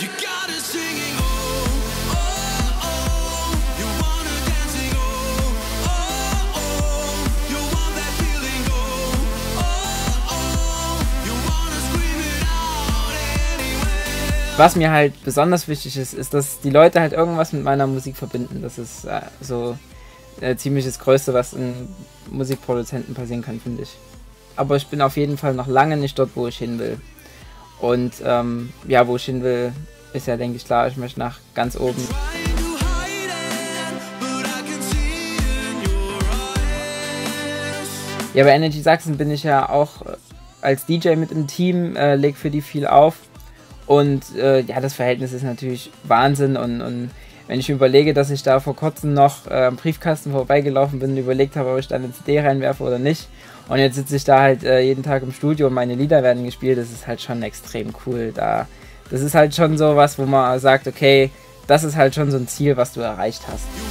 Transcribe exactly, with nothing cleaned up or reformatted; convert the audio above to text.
Was mir halt besonders wichtig ist, ist, dass die Leute halt irgendwas mit meiner Musik verbinden. Das ist äh, so äh, ziemlich das Größte, was einem Musikproduzenten passieren kann, finde ich. Aber ich bin auf jeden Fall noch lange nicht dort, wo ich hin will. Und ähm, ja, wo ich hin will, ist ja, denke ich, klar, ich möchte nach ganz oben. Ja, bei Energy Sachsen bin ich ja auch als D J mit im Team, äh, leg für die viel auf. Und äh, ja, das Verhältnis ist natürlich Wahnsinn. Und, und wenn ich überlege, dass ich da vor kurzem noch äh, am Briefkasten vorbeigelaufen bin und überlegt habe, ob ich da eine C D reinwerfe oder nicht. Und jetzt sitze ich da halt äh, jeden Tag im Studio und meine Lieder werden gespielt. Das ist halt schon extrem cool. Da, das ist halt schon so was, wo man sagt, okay, das ist halt schon so ein Ziel, was du erreicht hast.